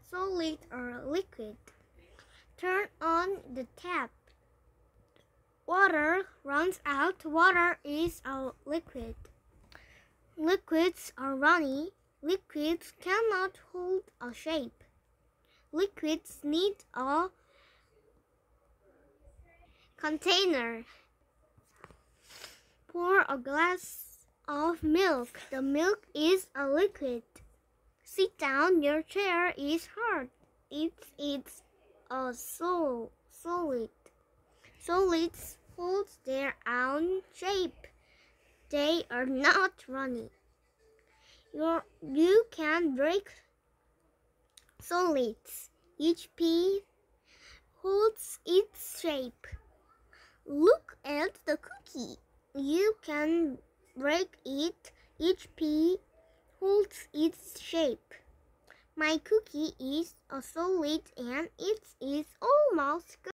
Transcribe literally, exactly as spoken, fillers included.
solid or liquid. Turn on the tap. Water runs out. Water is a liquid. Liquids are runny. Liquids cannot hold a shape. Liquids need a container. Pour a glass of milk. The milk is a liquid. Sit down. Your chair is hard. It is a sol solid. Solids hold their own shape. They are not runny. You're, you can break solids. Each piece holds its shape. Look at the cookie. You can break it. Each piece holds its shape. My cookie is a solid and it is almost good.